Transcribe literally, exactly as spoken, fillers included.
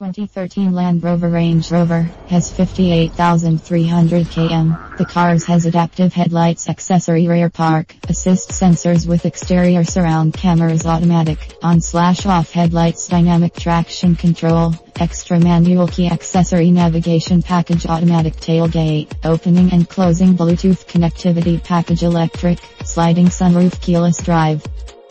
twenty thirteen Land Rover Range Rover has fifty-eight thousand three hundred kilometers. The car has adaptive headlights, accessory rear park assist sensors with exterior surround cameras, automatic on slash off headlights, dynamic traction control, extra manual key, accessory navigation package, automatic tailgate, opening and closing, Bluetooth connectivity package, electric, sliding sunroof, keyless drive.